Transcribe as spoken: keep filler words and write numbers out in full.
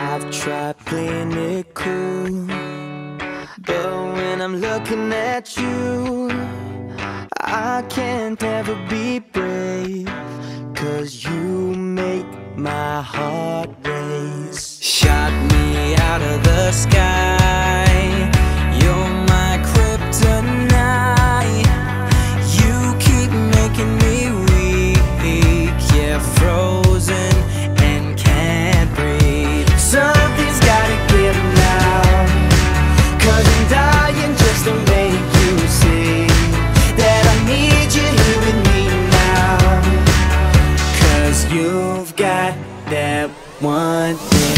I've tried playing it cool, but when I'm looking at you, I can't ever be brave, 'cause you make my heart race. Shot me out of the sky, you're my kryptonite. You keep making me weak, yeah, frozen and can't breathe. Something's gotta give now, 'cause I'm dying just to make you see that I need you here with me now. 'Cause you've got that one thing